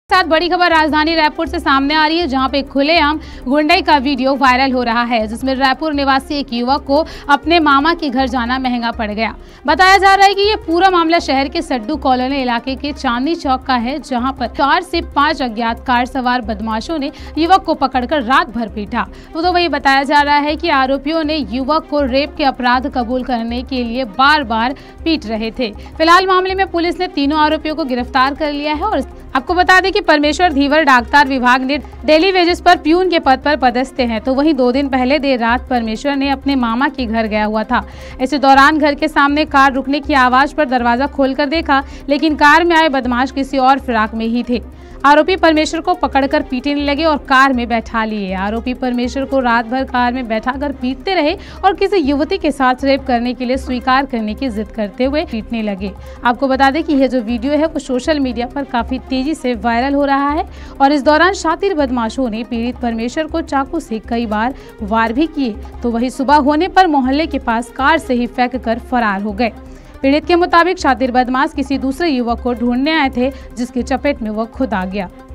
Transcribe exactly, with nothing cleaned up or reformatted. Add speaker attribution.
Speaker 1: साथ बड़ी खबर राजधानी रायपुर से सामने आ रही है, जहां पे खुलेआम गुंडई का वीडियो वायरल हो रहा है, जिसमें रायपुर निवासी एक युवक को अपने मामा के घर जाना महंगा पड़ गया। बताया जा रहा है कि ये पूरा मामला शहर के सड्डू कॉलोनी इलाके के चांदनी चौक का है, जहां पर कार से पांच अज्ञात कार सवार बदमाशों ने युवक को पकड़कर रात भर पीटा। तो, तो वही बताया जा रहा है कि आरोपियों ने युवक को रेप के अपराध कबूल करने के लिए बार बार पीट रहे थे। फिलहाल मामले में पुलिस ने तीनों आरोपियों को गिरफ्तार कर लिया है। और आपको बता दें कि परमेश्वर धीवर डाकतार विभाग ने डेली वेजेस पर प्यून के पद पर पदस्थ हैं। तो वहीं दो दिन पहले देर रात परमेश्वर ने अपने मामा के घर गया हुआ था। इसी दौरान घर के सामने कार रुकने की आवाज पर दरवाजा खोलकर देखा, लेकिन कार में आए बदमाश किसी और फिराक में ही थे। आरोपी परमेश्वर को पकड़कर पीटने लगे और कार में बैठा लिए। आरोपी परमेश्वर को रात भर कार में बैठाकर पीटते रहे और किसी युवती के साथ रेप करने के लिए स्वीकार करने की जिद करते हुए पीटने लगे। आपको बता दें कि यह जो वीडियो है वो सोशल मीडिया पर काफी तेजी से वायरल हो रहा है और इस दौरान शातिर बदमाशों ने पीड़ित परमेश्वर को चाकू से कई बार वार भी किए। तो वही सुबह होने पर मोहल्ले के पास कार से ही फेंक कर फरार हो गए। पीड़ित के मुताबिक शातिर बदमाश किसी दूसरे युवक को ढूंढने आए थे, जिसकी चपेट में वह खुद आ गया।